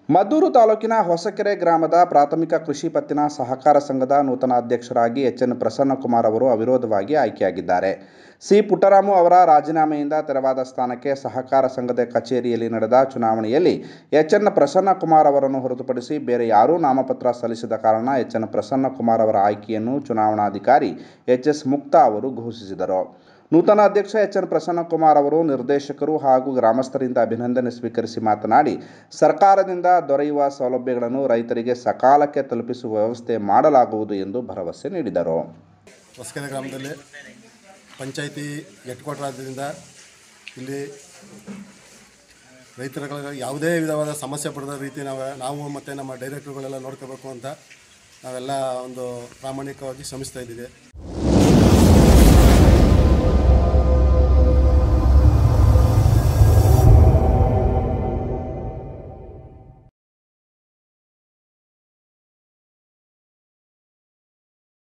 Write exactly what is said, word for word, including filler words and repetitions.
ಮದ್ದೂರು ತಾಲೂಕಿನ ಹೊಸಕೆರೆ ಗ್ರಾಮದ ಪ್ರಾಥಮಿಕ ಕೃಷಿ ಪತ್ತಿನ ಸಹಕಾರ ಸಂಘದ ನೂತನ ಅಧ್ಯಕ್ಷರಾಗಿ ಎಚ್ ಎನ್ ಪ್ರಸನ್ನಕುಮಾರ್ ಅವರು ಅವಿರೋಧವಾಗಿ ಆಯ್ಕೆಯಾಗಿದ್ದಾರೆ. ಸಿ ಪುಟ್ಟರಾಮು ಅವರ ರಾಜೀನಾಮೆಯಿಂದ ತೆರವಾದ ಸ್ಥಾನಕ್ಕೆ ಸಹಕಾರ ಸಂಘದ ಕಚೇರಿಯಲ್ಲಿ ನಡೆದ ಚುನಾವಣೆಯಲ್ಲಿ ಎಚ್ ಎನ್ ಪ್ರಸನ್ನಕುಮಾರ್ ಅವರನ್ನು ಹೊರತುಪಡಿಸಿ ಬೇರೆ ಯಾರೂ ನಾಮಪತ್ರ ಸಲ್ಲಿಸದ ಕಾರಣ ಎಚ್ ಎನ್ ಪ್ರಸನ್ನಕುಮಾರ್ ಅವರ ಆಯ್ಕೆಯನ್ನು ಚುನಾವಣಾಧಿಕಾರಿ ಎಚ್ ಎಸ್ ಮುಕ್ತಾ ಅವರು ಘೋಷಿಸಿದರು. ನೂತನ ಅಧ್ಯಕ್ಷ ಎಚ್ ಎನ್ ಪ್ರಸನ್ನಕುಮಾರ್ ಅವರು ನಿರ್ದೇಶಕರು ಹಾಗೂ ಗ್ರಾಮಸ್ಥರಿಂದ ಅಭಿನಂದನೆ ಸ್ವೀಕರಿಸಿ ಮಾತನಾಡಿ, ಸರ್ಕಾರದಿಂದ ದೊರೆಯುವ ಸೌಲಭ್ಯಗಳನ್ನು ರೈತರಿಗೆ ಸಕಾಲಕ್ಕೆ ತಲುಪಿಸುವ ವ್ಯವಸ್ಥೆ ಮಾಡಲಾಗುವುದು ಎಂದು ಭರವಸೆ ನೀಡಿದರು. ಹೊಸಕೆರೆ ಗ್ರಾಮದಲ್ಲಿ ಪಂಚಾಯಿತಿ ಹೆಡ್ ಕ್ವಾರ್ಟರ್ ಆದ್ದರಿಂದ ಇಲ್ಲಿ ರೈತರುಗಳಿಗೆ ಯಾವುದೇ ವಿಧವಾದ ಸಮಸ್ಯೆ ಪಡೆದ ರೀತಿ ನಾವು ನಾವು ಮತ್ತು ನಮ್ಮ ಡೈರೆಕ್ಟರ್ಗಳೆಲ್ಲ ನೋಡ್ಕೋಬೇಕು ಅಂತ ನಾವೆಲ್ಲ ಒಂದು ಪ್ರಾಮಾಣಿಕವಾಗಿ ಶ್ರಮಿಸ್ತಾ ಇದ್ದೀವಿ.